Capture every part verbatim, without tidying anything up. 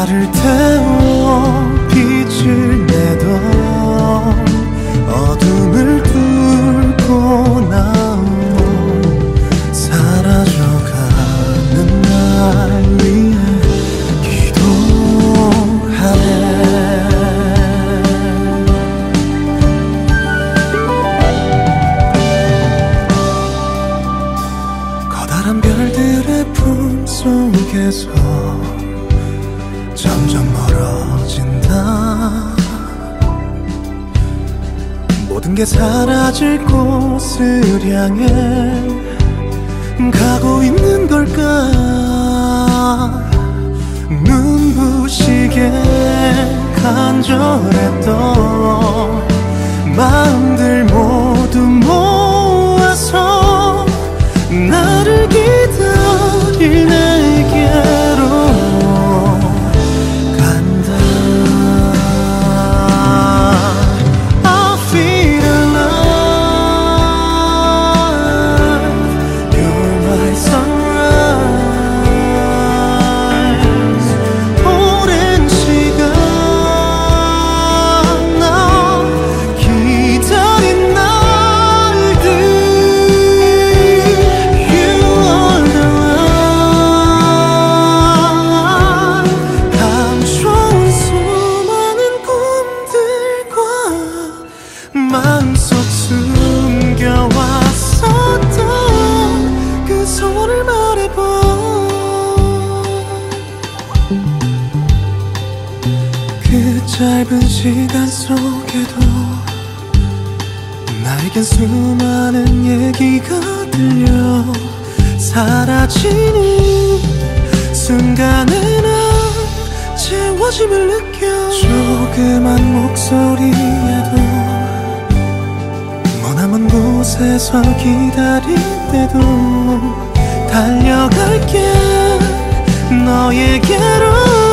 나를 태워 빛을 내던 어둠을 뚫고 나온 사라져가는 날 위해 기도하네. 커다란 별들의 품속에서 점점 멀어진다. 모든 게 사라질 곳을 향해 가고 있는 걸까. 눈부시게 간절했던 마음들 모두 모아서 나를 기다릴 내게로 마음속 숨겨왔었던 그 소원을 말해봐. 그 짧은 시간 속에도 나에겐 수많은 얘기가 들려. 사라지는 순간에 난 채워짐을 느껴. 조그만 목소리에도 남은 곳에서 기다릴 때도 달려갈게 너에게로.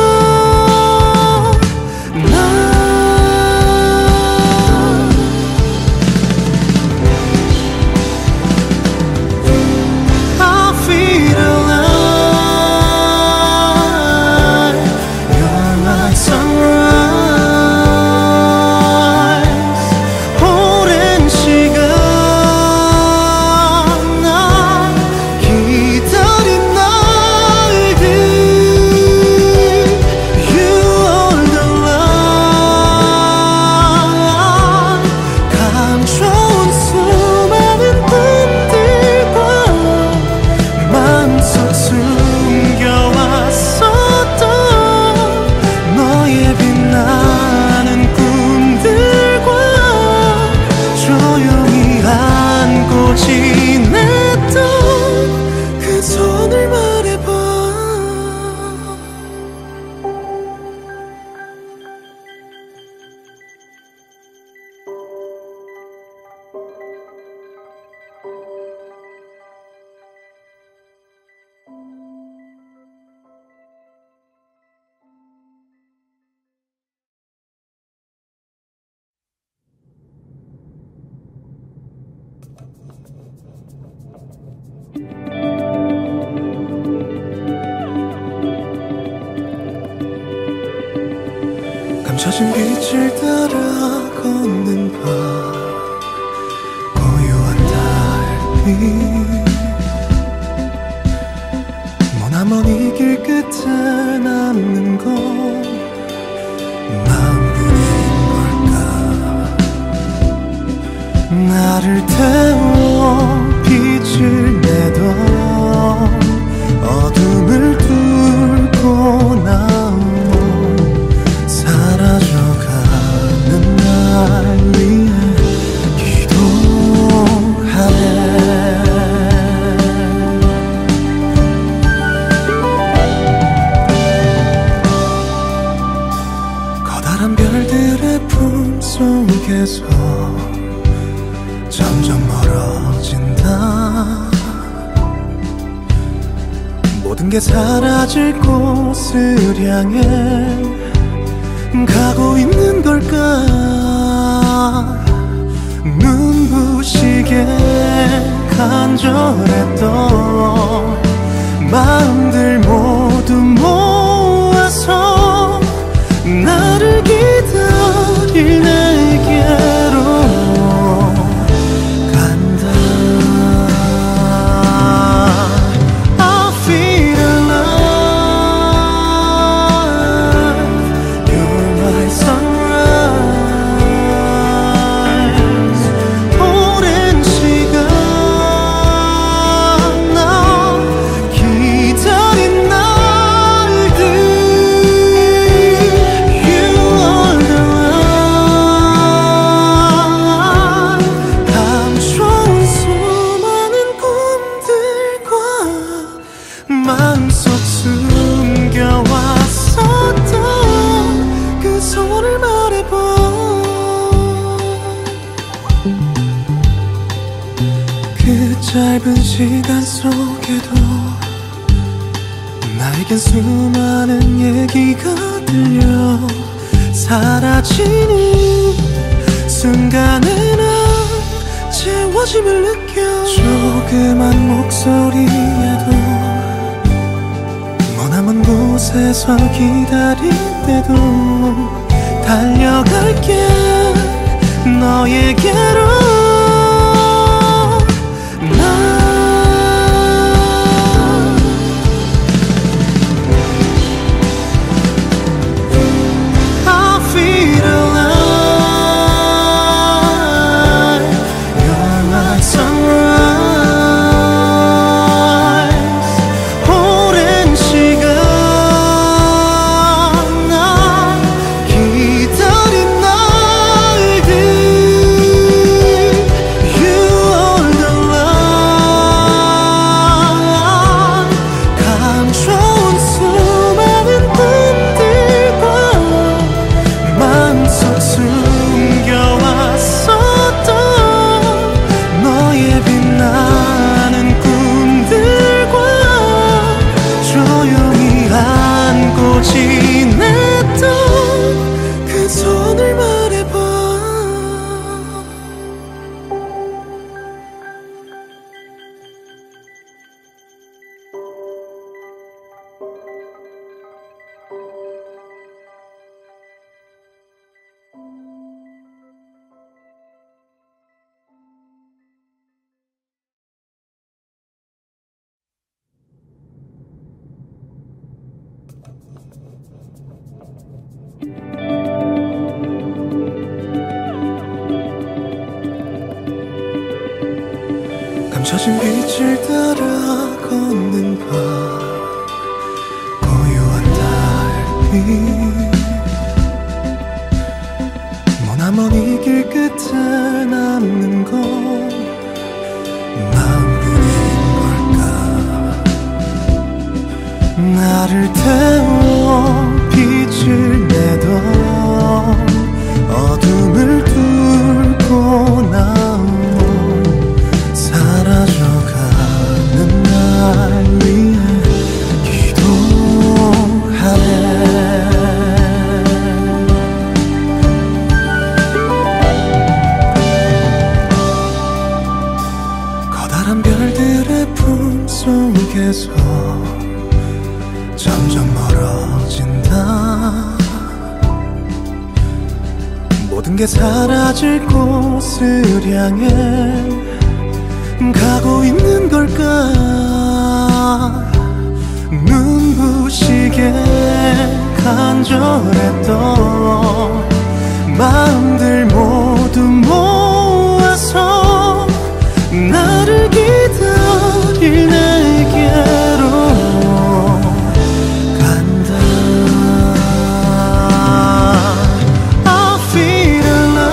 감춰진 빛을 따라 걷는 밤, 고요한 달빛, 머나먼 이 길 끝에 남는 건 마음뿐인 걸까. 나를 태워 빛을 내던 어둠을 뚫고 나온 사라져가는 날 위해 기도하네. 커다란 별들의 품속에서 점점 멀어진다. 모든 게 사라질 곳을 향해 가고 있는 걸까. 눈부시게 간절했던 마음들 모두 모아서 마음속 숨겨왔었던 그 소원을 말해봐. 그 짧은 시간 속에도 나에겐 수많은 얘기가 들려. 사라지는 순간에 난 채워짐을 느껴. 조그만 목소리에도 머나먼 곳에서 기다릴 때도 달려갈게 너에게로. 감춰진 빛을 따라 걷는 밤, 고요한 달빛, 머나먼 이 길 끝에 남는 건 마음뿐인 걸까. 나를 태워 빛을 내던 어둠을 뚫고 나온 사라져가는 날 위해 기도하네. 커다란 별들의 품속에서 점점 멀어진다. 모든 게 사라질 곳을 향해 가고 있는 걸까. 눈부시게 간절했던 마음들 모두 모아서 나를 기다릴 내게로 간다. I feel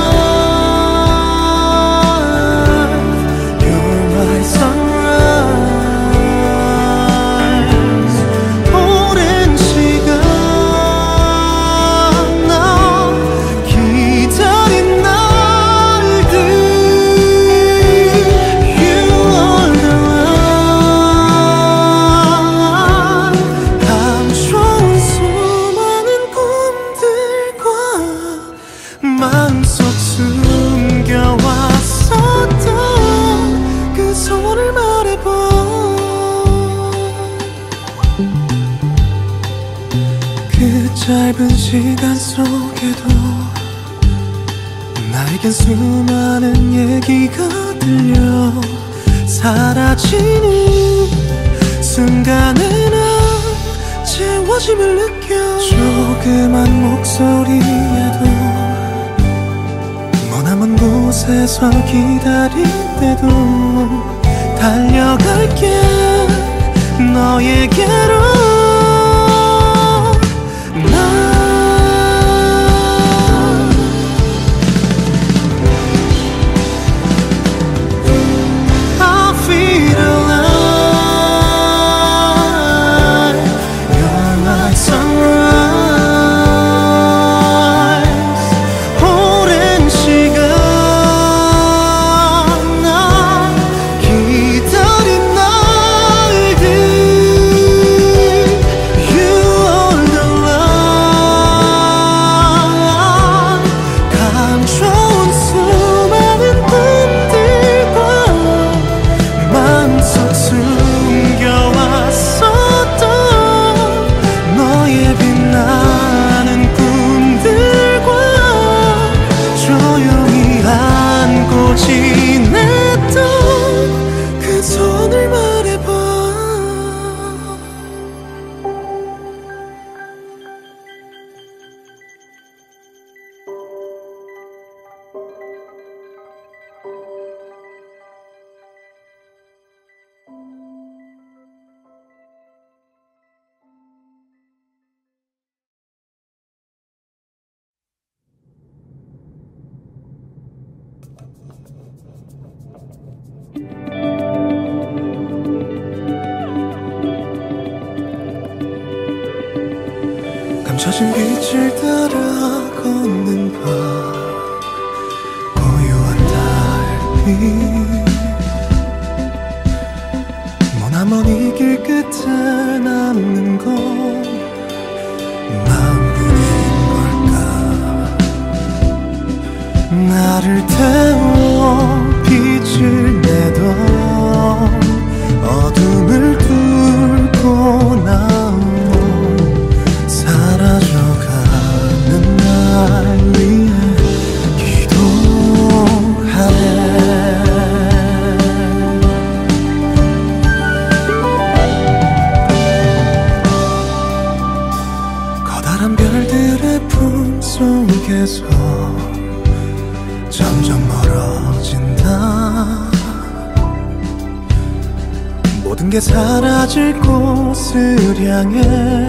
alive. You're my sunrise. 오랜 시간 나 기다린 날들. You are the one. 감춰온 수많은 꿈들과 마음속 숨겨왔었던 그 소원을 말해봐. 그 짧은 시간 속에도 나에겐 수많은 얘기가 들려. 사라지는 순간에 난 채워짐을 느껴. 조그만 목소리에도 머나먼 곳에서 기다릴 때도 달려갈게 너에게로. I feel alive. 감춰진 빛을 따라 걷는 밤, 고요한 달빛, 머나먼 이 길 끝에 남는 건 마음뿐인 걸까. 나를 태워 빛을 내던 어둠을 뚫고 나온 사라져가는 날 위해 기도하네. 커다란 별들의 품속에서 점점 멀어진다. 모든 게 사라질 곳을 향해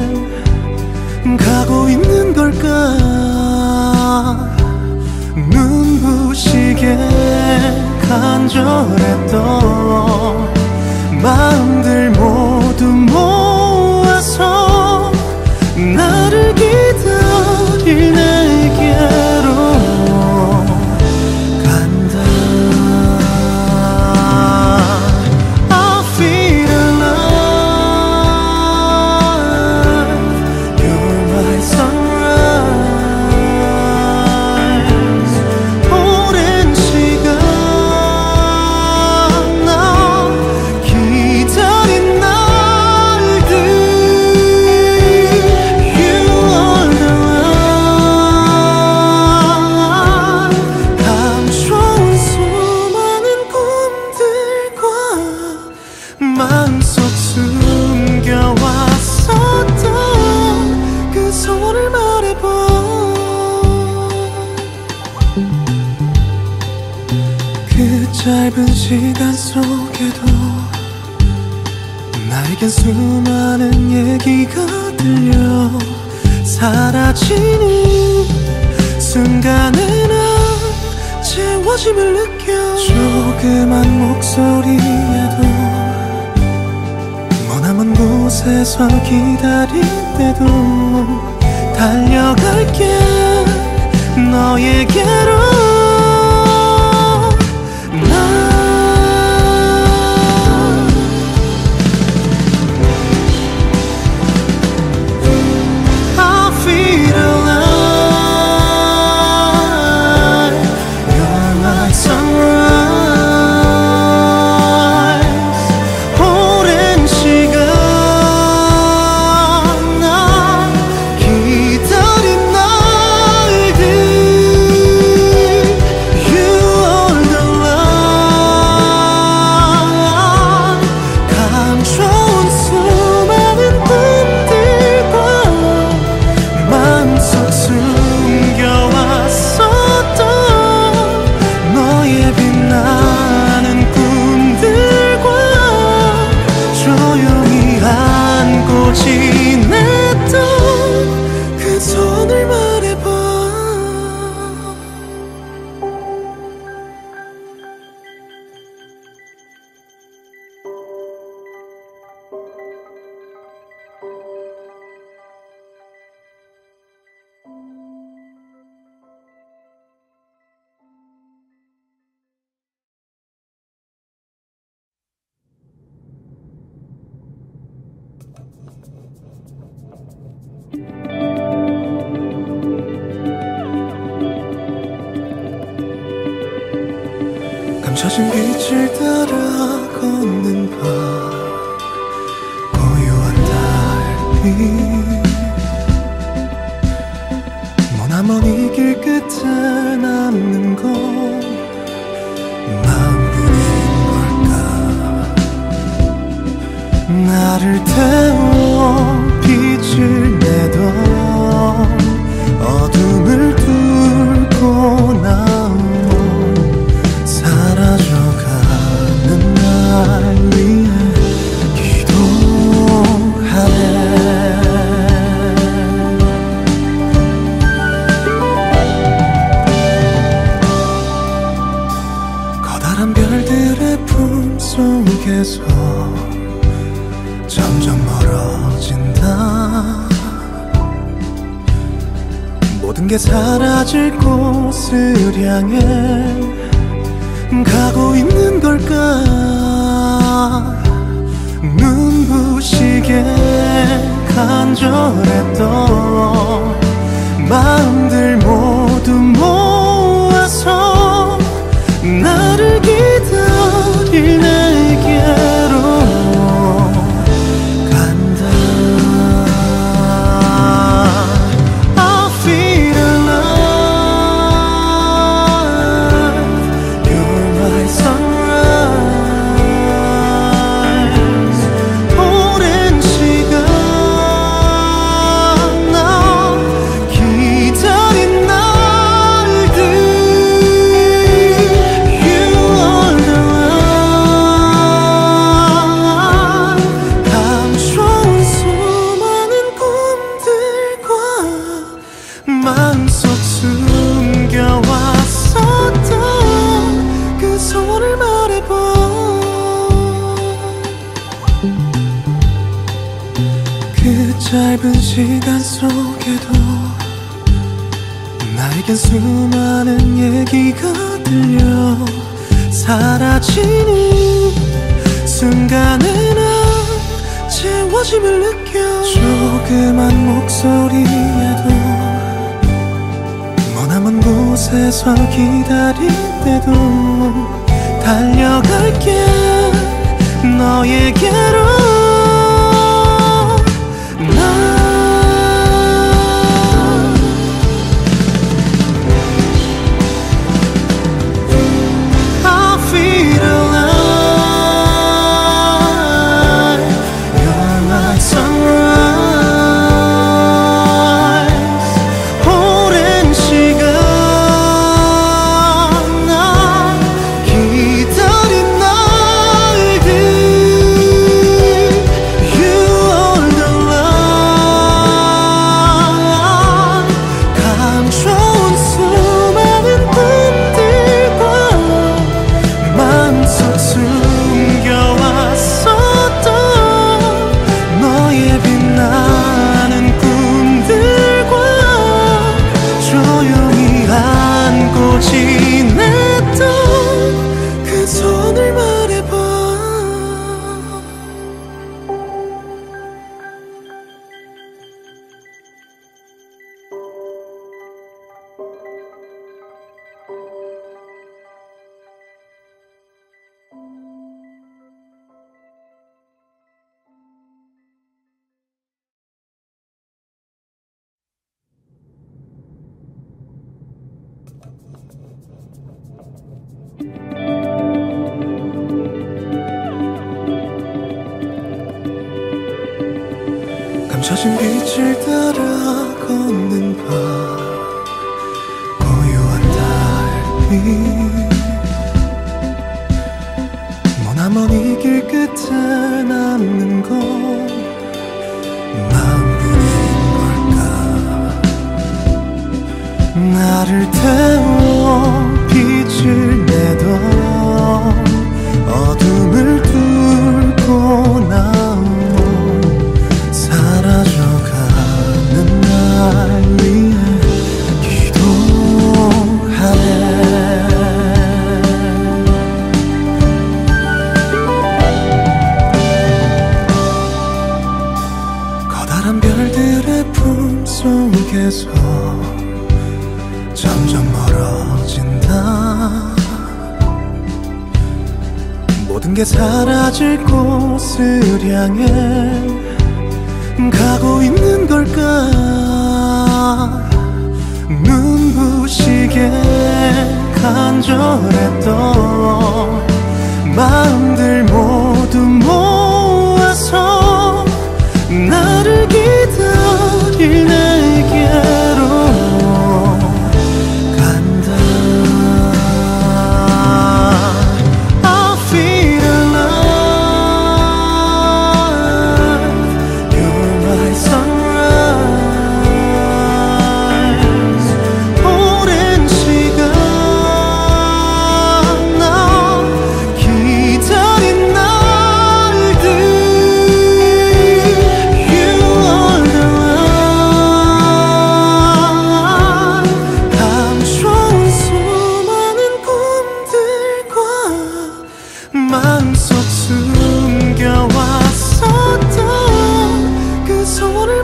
가고 있는 걸까. 눈부시게 간절했던 마음들 모두 모아서 나를 기다릴 내게로 간다. I feel alive. You're my sunrise. 오랜 시간 나 기다린 날들. You are the light. 감춰온 수많은 꿈들과 마음속 숨겨왔었던 그 소원을 말해봐. 그 짧은 시간 속에도 나에겐 수많은 얘기가 들려. 사라지는 순간에 난 채워짐을 느껴. 조그만 목소리에도 머나먼 곳에서 기다릴 때도 달려갈게 너에게로. 난 I feel alive. You're my sunrise. 오랜 시간 나 기다린 날들. You are the light. 감춰온 수많은 꿈들과 마음속 숨겨왔었던 너의 빛나는 꿈들과 조용히 안고 지냈던 그 손을 말해봐. 감춰진 빛을 따라 걷는 밤, 고요한 달빛, 머나먼 이 길 끝에 남는 건 마음뿐인 걸까. 나를 태워 빛을 내던 어둠을 뚫고 나온 사라져가는 날 위해 기도하네. 모든 게 사라질 곳을 향해 가고 있는 걸까. 눈부시게 간절했던 마음들 모두 모아서 나를 기다릴 내게로 간다. I feel alive. You're my sunrise. 오랜 시간 나 기다린 날들. You are the one. 감춰온 수많은 꿈들과 마음속 숨겨왔었던 그 소원을 말해봐. 그 짧은 시간 속에도 나에겐 수많은 얘기가 들려. 사라지는 순간에 난 채워짐을 느껴. 조그만 목소리에도 머나먼 곳에서 기다릴 때도 달려갈게 너에게로. 나 I feel alive. You're my sunrise. 오랜 시간 나 기다린 날들. You are the one. 감춰온 수많은 꿈들과 마음속 숨겨왔었던 너의 빛나는 꿈들과 조용히 안고 지냈던 그 손을 말해봐. 감춰진 빛을 따라 걷는 밤. 고요한 달빛 머나먼 이 길 끝에 남는 건 마음뿐인 걸까. 나를 태워 빛을 내던 어둠을 뚫고 나온 사라져가는 날 위해 기도하네. 커다란 별들의 품속에서 점점 멀어진다. 모든 게 사라질 곳을 향해 가고 있는 걸까. 눈부시게 간절했던 마음들 모두 모아서 나를 기다릴 내게로 간다. I feel alive. You're my sunrise. 오랜 시간 나 기다려.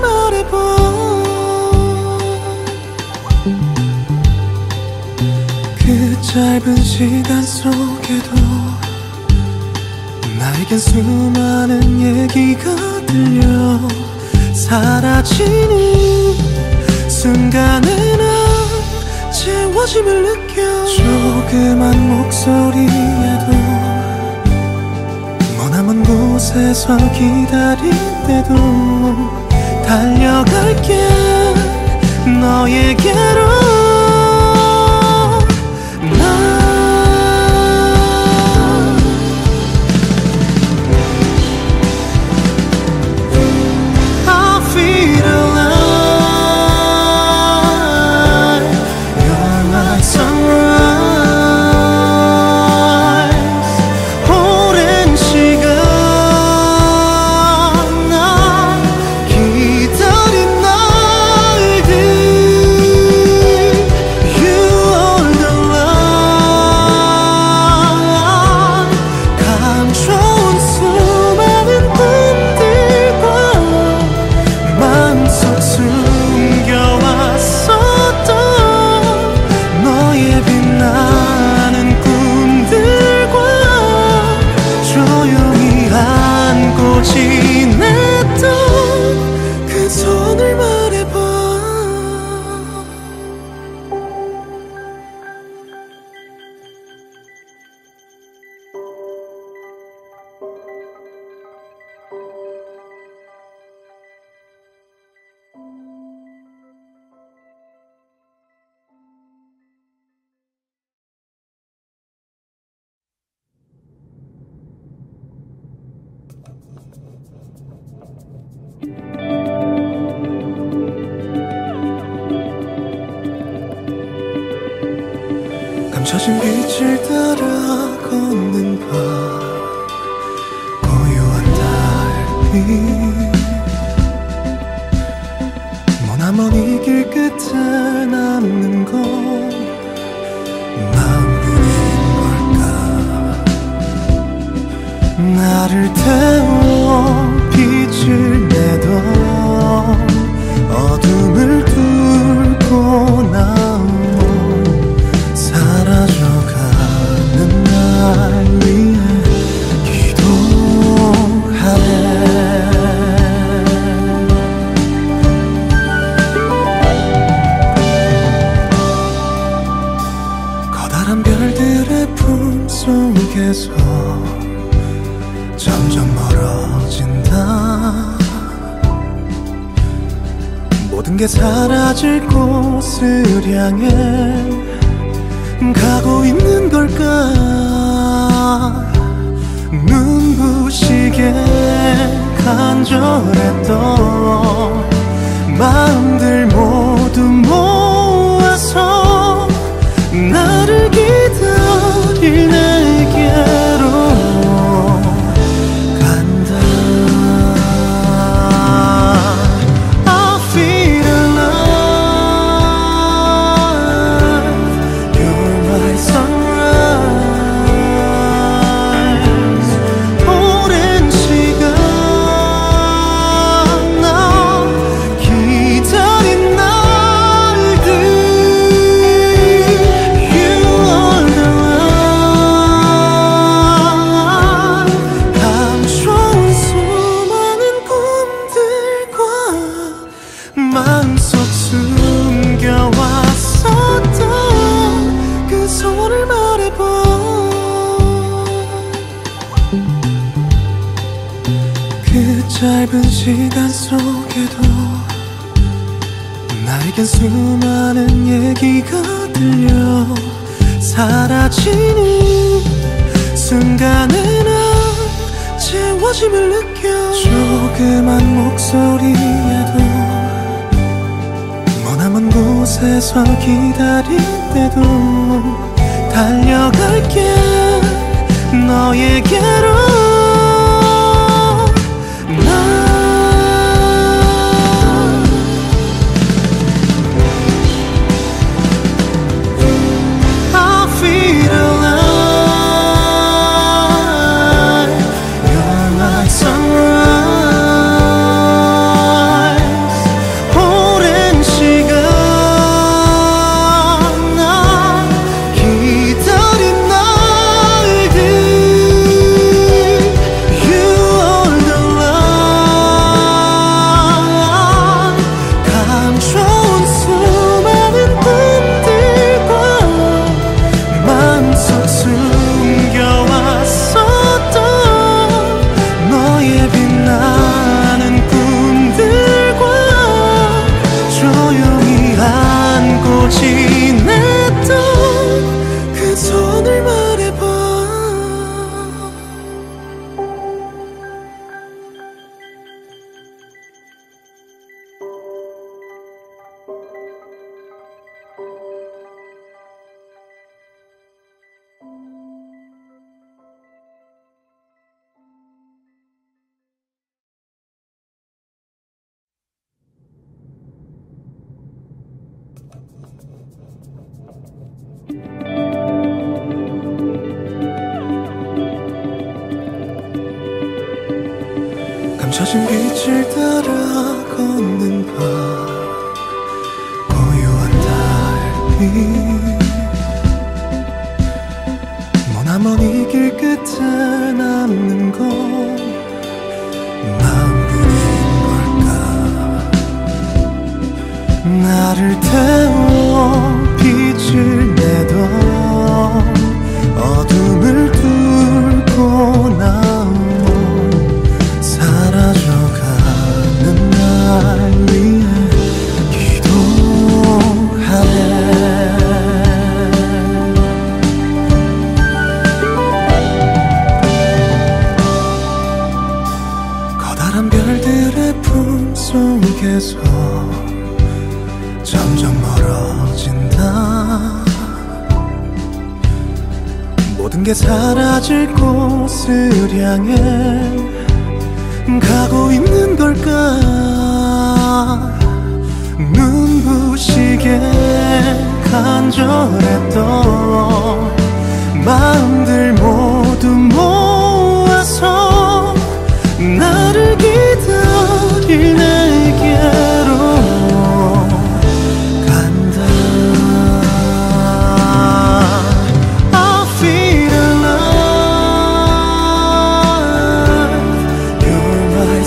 말해봐. 그 짧은 시간 속에도 나에겐 수많은 얘기가 들려. 사라지는 순간에 난 채워짐을 느껴. 조그만 목소리에도 머나먼 곳에서 기다릴 때도 달려갈게 너에게로. 감춰진 빛을 따라 걷는 밤, 고요한 달빛, 머나먼 이 길 끝에 남는 건 마음뿐인 걸까. 나를 태워 빛을 내던 어둠을 뚫고 나온 사라져가는 날 위해 기도하네. 커다란 별들의 품속에서 점점 멀어진다. 모든 게 사라질 곳을 향해 가고 있는 걸까. 눈부시게 간절했던 마음들 모두 모아서 나를 기다릴 내게로 간다. I feel alive. You're my sunrise. 오랜 시간 나 기다린 날들. You are the one. 감춰온 수많은 꿈들과 마음속 숨겨왔었던 그 소원을 말해봐. 그 짧은 시간 속에도 나에겐 수많은 얘기가 들려. 사라지는 순간에 난 채워짐을 느껴. 조그만 목소리에도 머나먼 곳에서 기다릴 때도 달려갈게 너에게로. Sunrise, 빛을 따라 걷는 밤 고요한 달빛 머나먼 이 길 끝에 남는 건 마음뿐인 걸까 나를 태워 빛을 내던 어둠을 뚫고 나온 사라져가는 날 위해 기도하네 커다란 별들의 품속에서 점점 멀어진다 모든 게 사라질 곳을 향해 가고 있는 걸까 눈부시게 간절했던 마음들 모두 모아서 나를 기다릴 내게로 간다 I feel alive You're my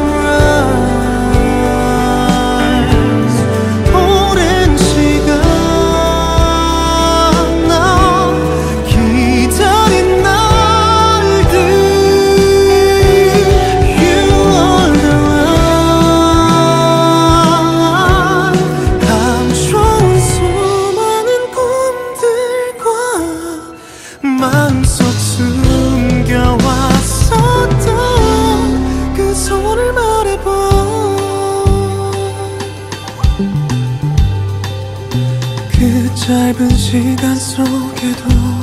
sunrise 오랜 시간 나 기다린 날들 You are the light 감춰온 수많은 꿈들과 마음속 숨겨왔었던 그 소원을 말해봐 그 짧은 시간 속에도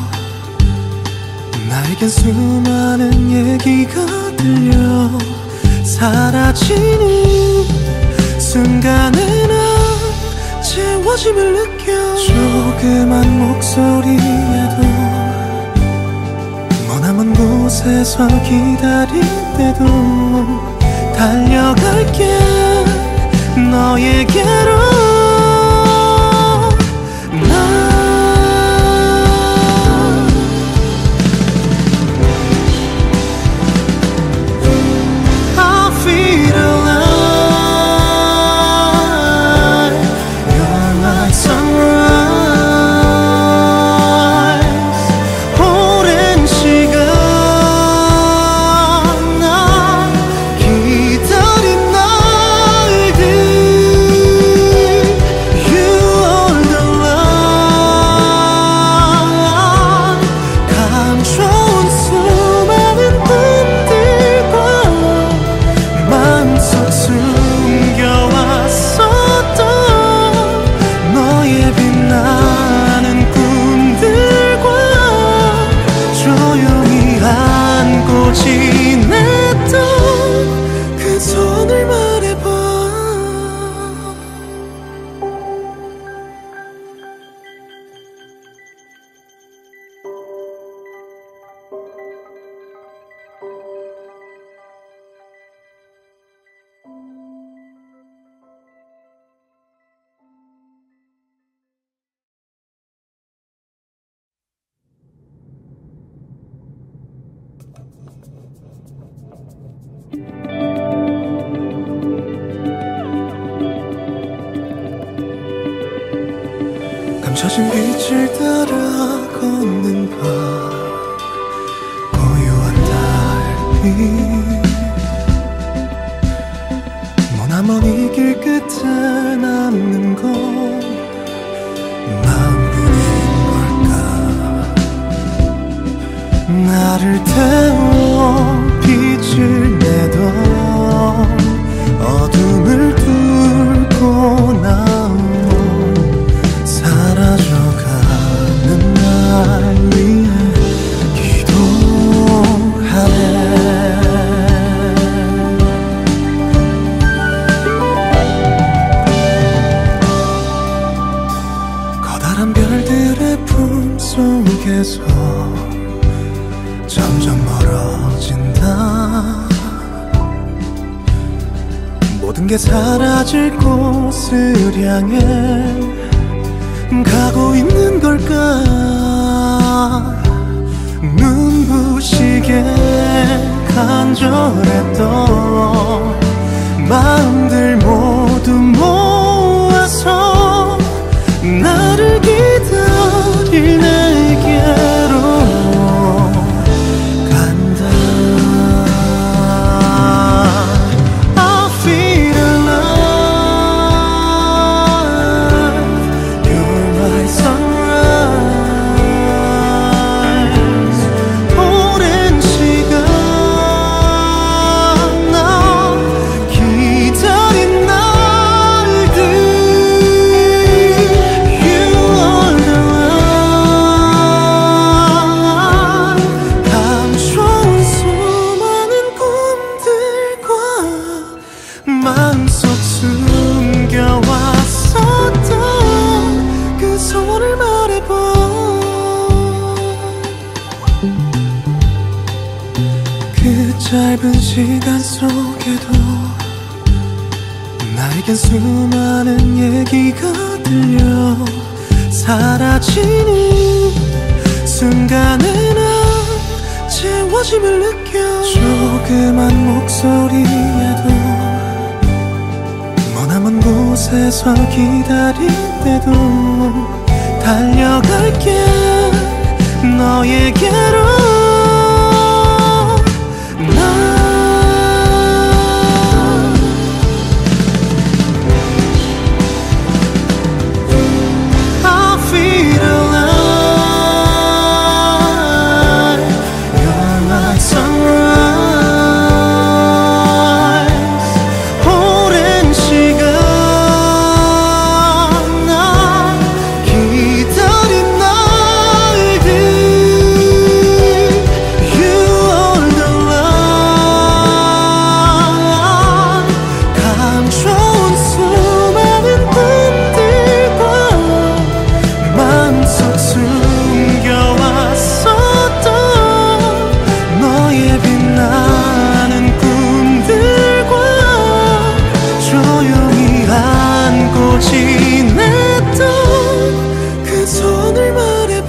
나에겐 수많은 얘기가 들려 사라지는 순간에 난 채워짐을 느껴 조그만 목소리에도 머나먼 곳에서 기다릴 때도 달려갈게 너에게로 감춰진 빛을 따라 걷는 밤 고요한 달빛 머나먼 이 길 끝에 남는 건 마음뿐인 걸까 나를 태워 빛을 내던 어둠을 뚫고 나온 사라져가는 날 위해 기도하네 커다란 별들의 품속에서 점점 멀어진다 게 사라질 곳을 향해 가고 있는 걸까. 눈부시게 간절했던 마음들 모두 모아서 나를 기다릴 내게로 간다. I feel alive. You're my sunrise. 오랜 시간 나 기다린 날들. You are the one. 감춰온 수많은 꿈들과 마음속 숨겨왔었던 그 소원을 말해봐. 그 짧은 시간 속에도 나에겐 수많은 얘기가 들려. 사라지는 순간에 난 채워짐을 느껴. 조그만 목소리에도 머나먼 곳에서 기다릴 때도 달려갈게 너에게로. 나 I feel alive. You're my sunrise. 오랜 시간 나 기다린 날들. You are the one. 감춰온 수많은 꿈들과 마음속 숨겨왔었던 너의 빛나는 꿈들과 조용히 안고 지냈던 그 손을 말해봐.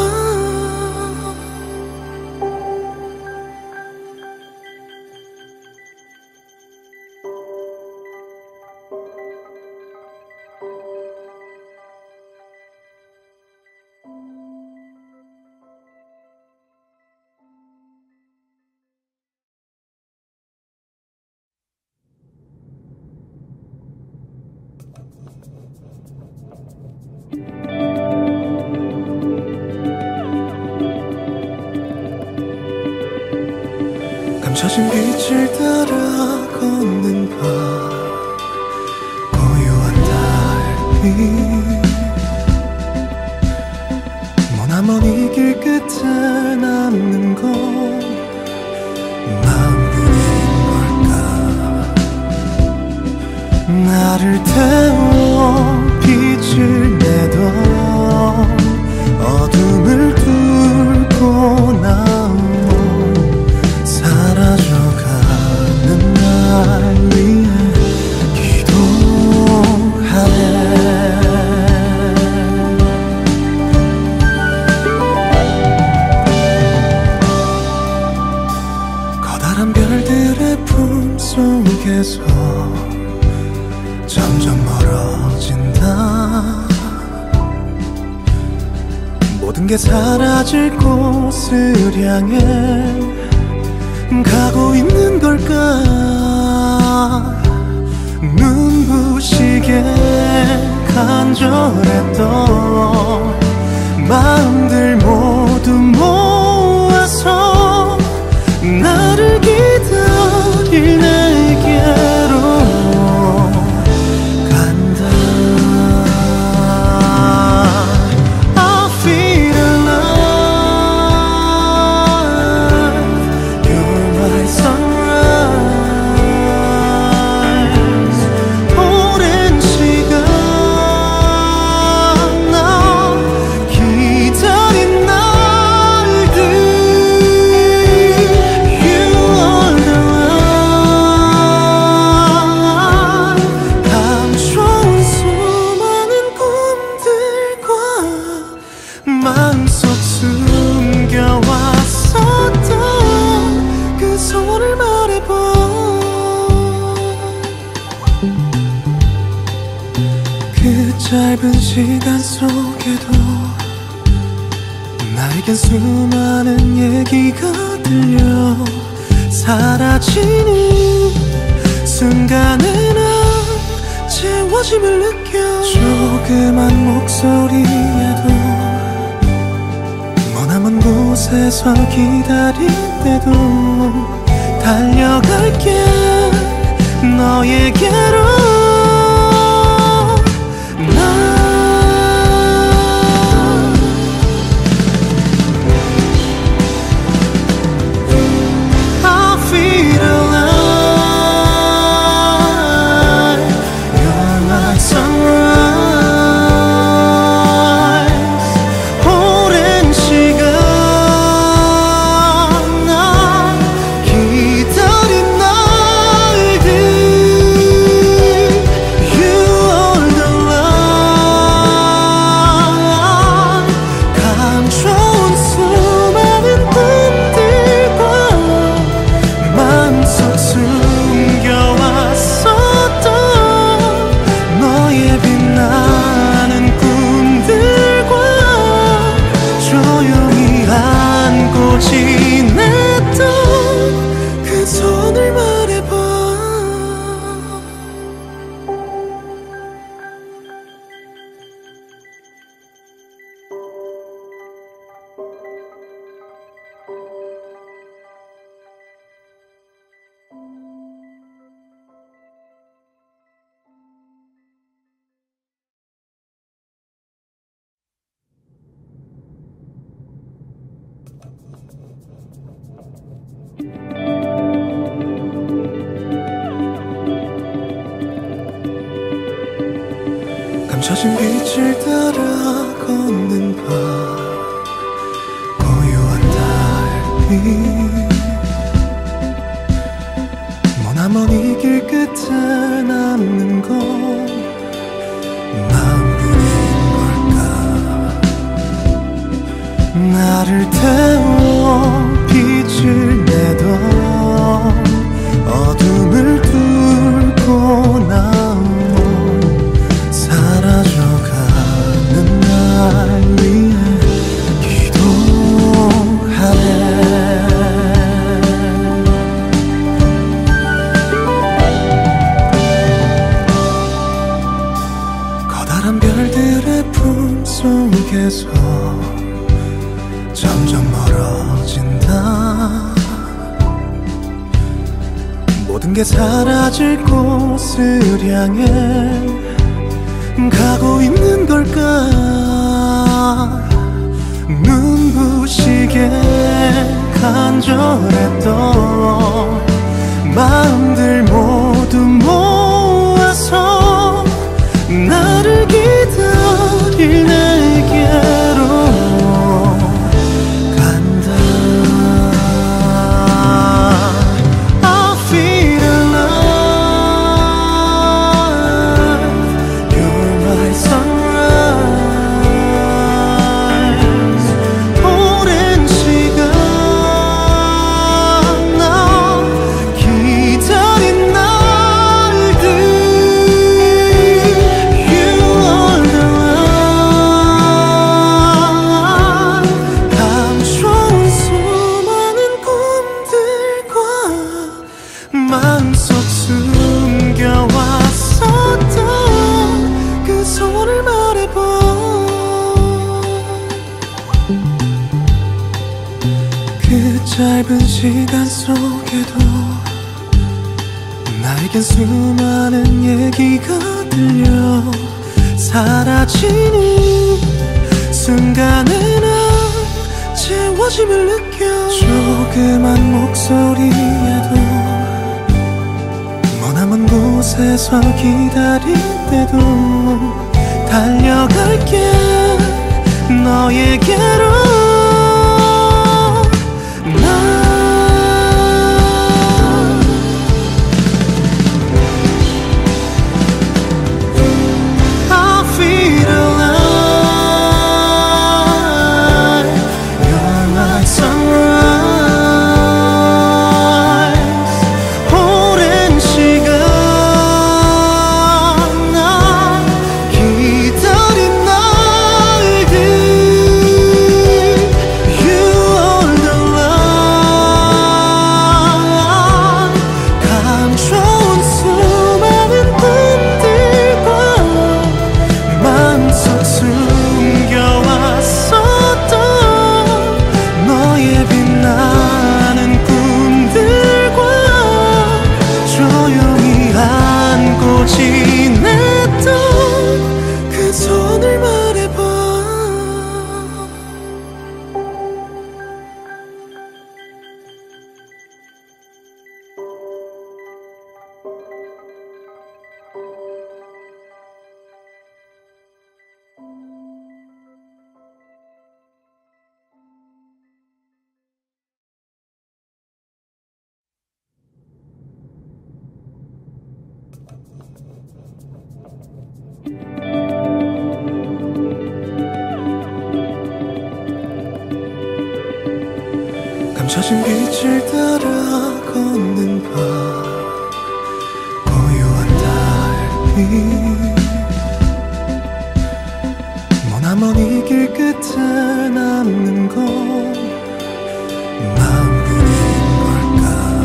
감춰진 빛을 따라 걷는 밤. 고요한 달빛 머나먼 이 길 끝에 남는 건 마음뿐인 걸까. 나를 태워 빛을 내던 어둠을 뚫고 나온 사라져가는 날 위해 기도하네. 커다란 별들의 품속에서 점점 멀어진다. 모든 게 사라질 곳을 향해 가고 있는 걸까. 눈부시게 간절했던 마음들 모두 모아서 나를 기다릴 내게로 간다. I feel alive. You're my sunrise. 오랜 시간 나 짧은 시간 속에도 나에겐 수많은 얘기가 들려 사라지는 순간에 난 채워짐을 느껴 조그만 목소리에도 머나먼 곳에서 기다릴 때도 달려갈게 너에게로 감춰진 빛을 따라 걷는 밤 고요한 달빛 머나먼 이 길 끝에 남는 건 마음뿐인 걸까 나를 태워 빛을 내던 어둠을 뚫고 나온 사라져가는 날 위해 기도하네 커다란 별들의 품속에서 점점 멀어진다 모든 게 사라질 곳을 향해 가고 있는 걸까 눈부시게 간절했던 마음들 모두 모아서 나를 기다릴 내게로 간다 I feel alive You're my sunrise 오랜 시간 나 기다린 날들 You are the one 감춰온 수많은 꿈들과 마음속 숨겨왔었던 그 소원을 말해봐 그 짧은 시간 속에도 나에겐 수많은 얘기가 들려 사라지는 순간에 난 채워짐을 느껴 조그만 목소리에도 머나먼 곳에서 기다릴 때도 달려갈게 너에게로 오랜 시간 나 기다린 빛을 따라 걷는 밤 고요한 달빛 머나먼 이 길 끝에 남는 건 마음뿐인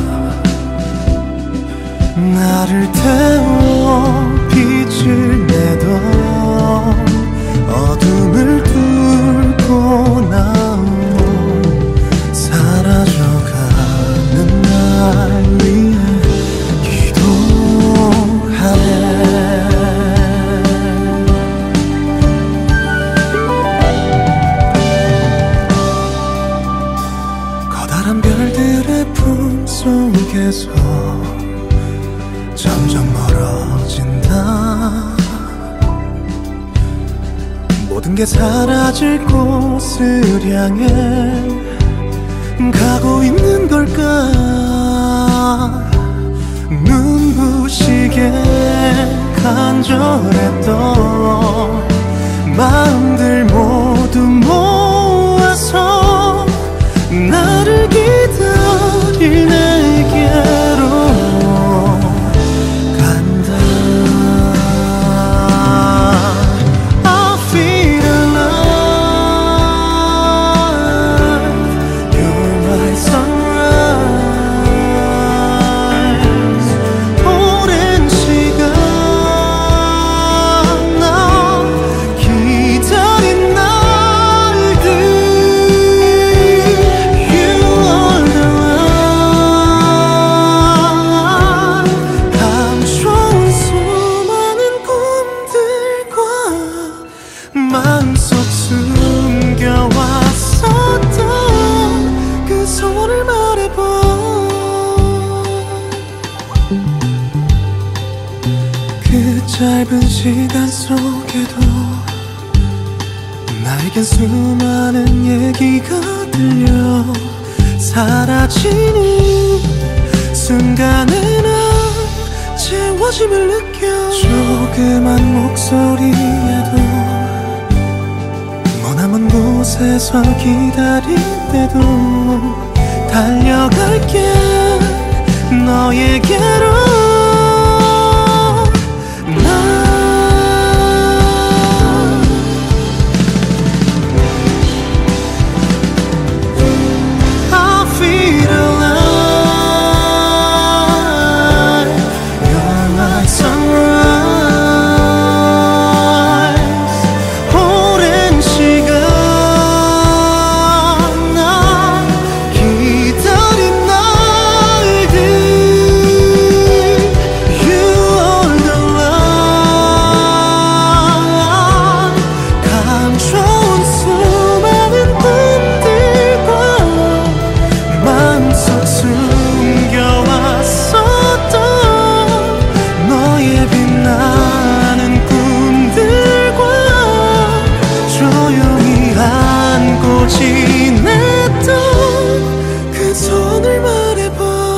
걸까. 나를 태워 빛을 내던 어둠을 뚫고 나온 사라져가는 날 위해 기도하네. 커다란 별들의 품속에서 점점 멀어진다. 모든 게 사라질 곳을 향해 가고 있는 걸까. 눈부시게 간절했던 마음들 모두 모아서 나를 기다릴 내게로 간다. I feel alive. You're my sunrise. 오랜 시간 나 기다린 날들. You are the light. 감춰온 수많은 꿈들과 마음속 숨겨왔었던 그 소원을 말해봐. 그 짧은 시간 속에도 나에겐 수많은 얘기가 들려. 사라지는 순간에 난 채워짐을 느껴. 조그만 목소리에도 머나먼 곳에서 기다릴 때도 달려갈게 너에게로. I feel alive. You're my sunrise. 오랜 시간 나 기다린 날들. You are the light. 감춰온 수많은 꿈들과 마음속 숨겨왔었던 너의 빛나는 꿈들과 조용히 안고 지냈던 그 손을 말해봐.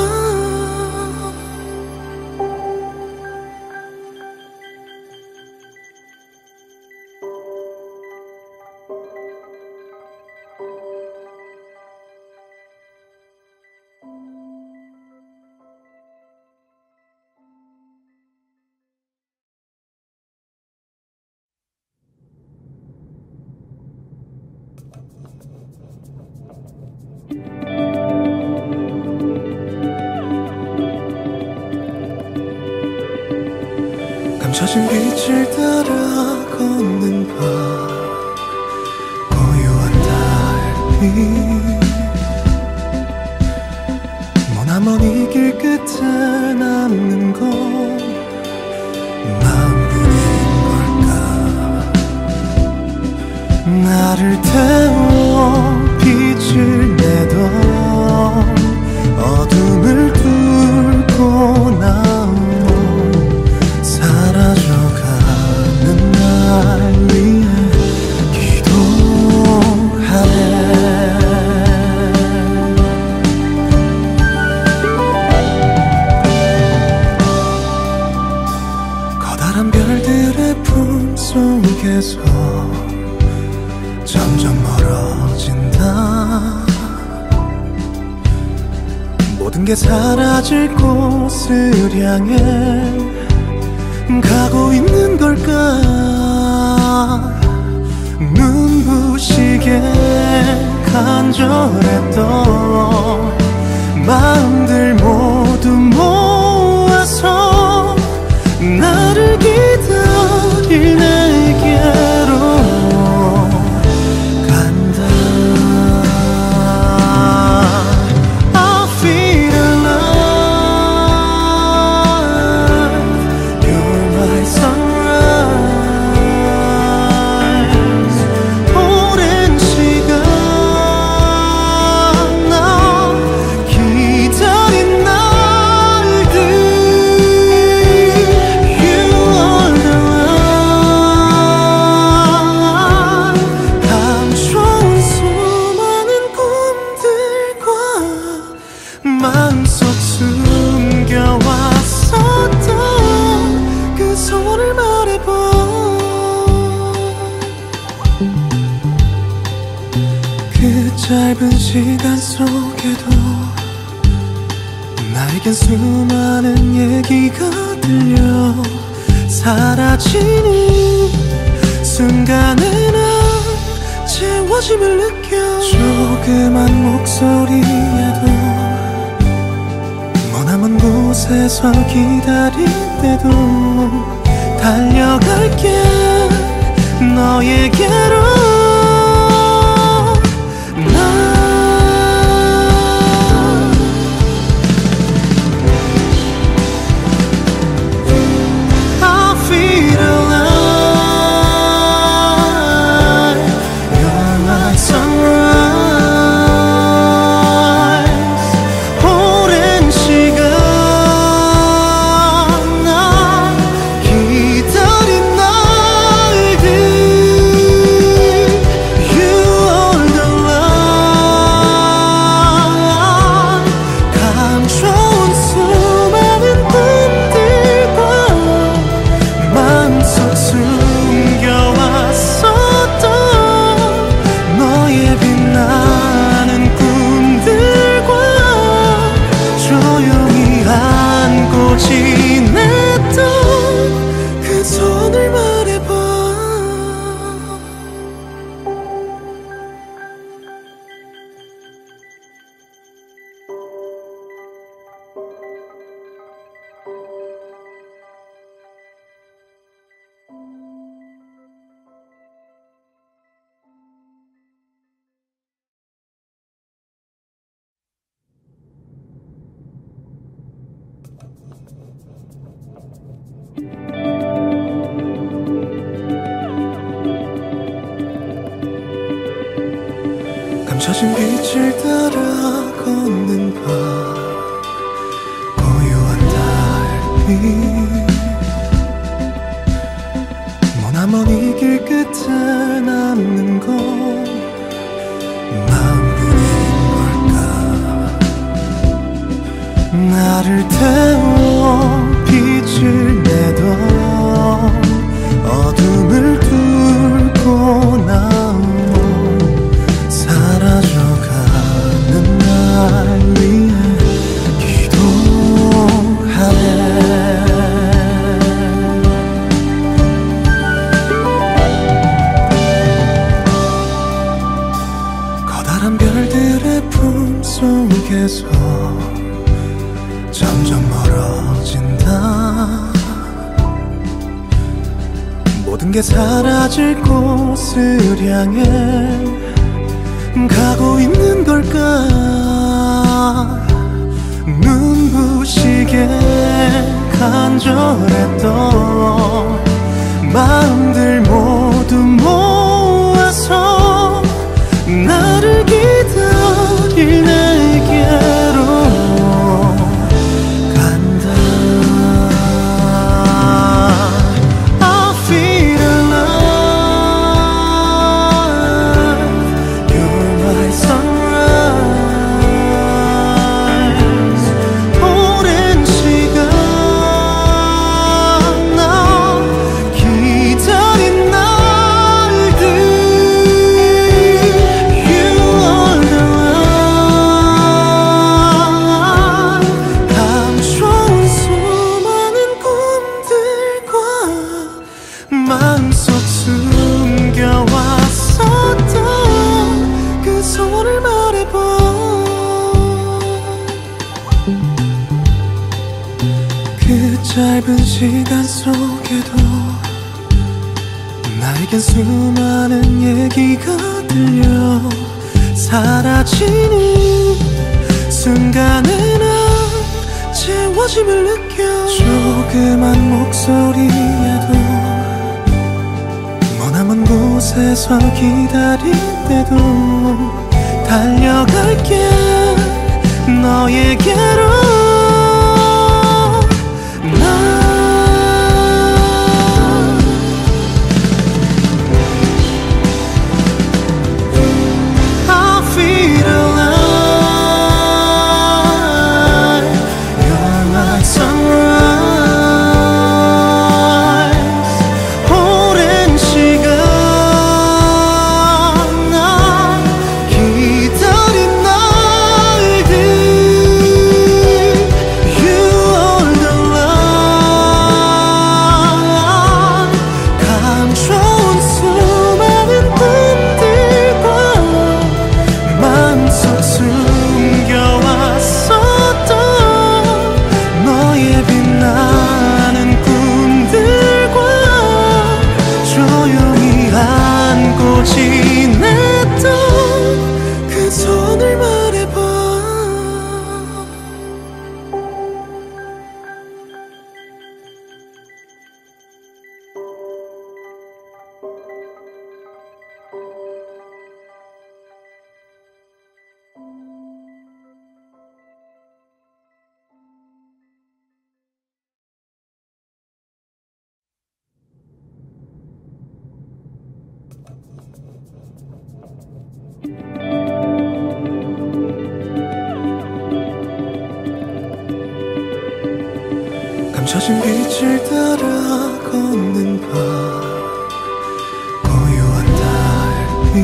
감춰진 빛을 따라 걷는 밤 고요한 달빛 머나먼 이 길 끝에 남는 건 마음뿐인 걸까. 나를 태워 빛을 내던 어둠을 뚫고 나온 사라져가는 날 위해 기도하네. 커다란 별들의 품속에서 점점 멀어진다. 모든 게 사라질 곳을 향해 가고 있는 걸까. 눈부시게 간절했던 마음들 모두 모아서 나를 기다릴 내게로 간다. I feel alive. You're my sunrise. 오랜 시간 나 기다린 날들. You are the light. 감춰온 수많은 꿈들과 마음속 숨겨왔었던 그 소원을 말해봐. 그 짧은 시간 속에도 나에겐 수많은 얘기가 들려. 사라지는 순간에 난 채워짐을 느껴. 조그만 목소리에도 머나먼 곳에서 기다릴 때도 달려갈게 너에게로. 나 I feel alive. You're my sunrise. 오랜 시간 나 기다린 날들. You are the light. 감춰온 수많은 꿈들과 마음속 숨겨왔었던 너의 빛나는 꿈들과 조용히 안고 지냈던 그 손을 말해봐. 감춰진 빛을 따라 걷는 밤. 고요한 달빛 머나먼 이 길 끝에 남는 건 마음뿐인 걸까. 나를 태워 빛을 내던 어둠을 뚫고 나온 사라져가는 날 위해 기도하네. 커다란 별들의 품속에서 점점 멀어진다. 모든 게 사라질 곳을 향해 가고 있는 걸까. 눈부시게 간절했던 마음들 모두 모아서 나를 기다릴 내게로 간다. I feel alive. You're my sunrise. 오랜 시간 나 기다린 마음속 숨겨왔었던 그 소원을 말해봐. 그 짧은 시간 속에도 나에겐 수많은 얘기가 들려. 사라지는 순간에 난 채워짐을 느껴. 조그만 목소리에도 머나먼 곳에서 기다릴 때도 달려갈게 너에게로. 감춰진 빛을 따라 걷는 밤, 고요한 달빛,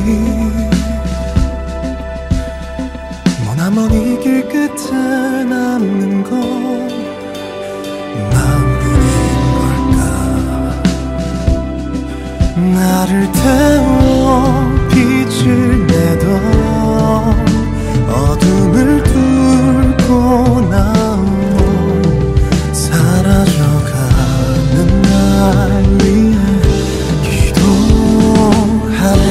머나먼 이 길 끝에 남는 건 마음뿐인 걸까. 나를 태워 빛을 내던 어둠을 뚫고 나온 사라져가는 날 위해 기도하네.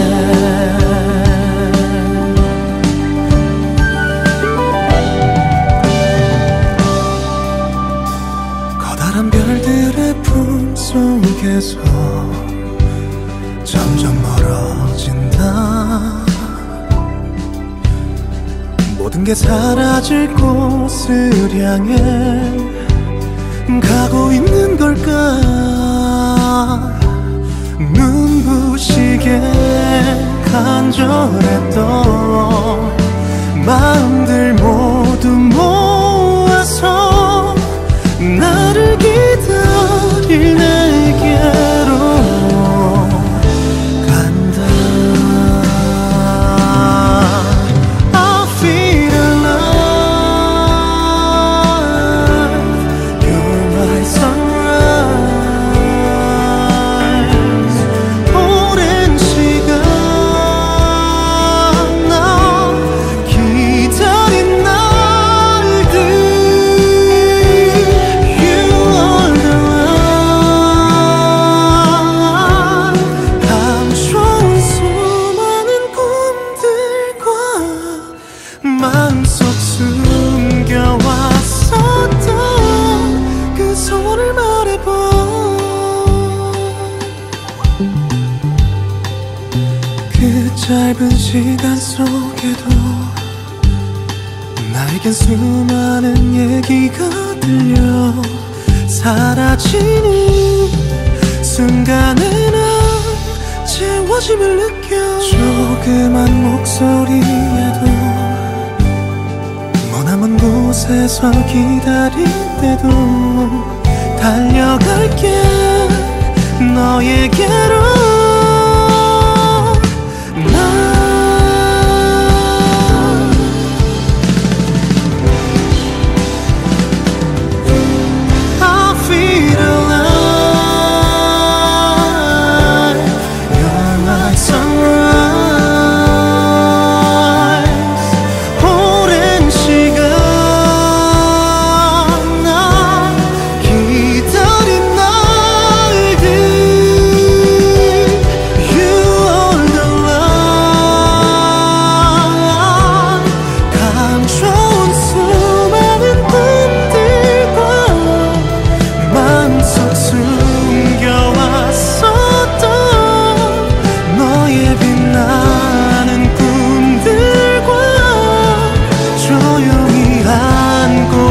커다란 별들의 품속에서 점점 멀어진다. 모든 게 사라질 곳을 향해 가고 있는 걸까. 눈부시게 간절했던 마음들 모두 모아서 나를 기다릴 내게로 간다. I feel alive. You're my sunrise. 오랜 시간 나 기다린 날들. You are the one. 감춰온 수많은 꿈들과 마음속 숨겨왔었던 그 소원을 말해봐. 그 짧은 시간 속에도 나에겐 수많은 얘기가 들려. 사라지는 순간에 난 채워짐을 느껴. 조그만 목소리에도 머나먼 곳에서 기다릴 때도 달려갈게 너에게로. I feel alive.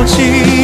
지나가지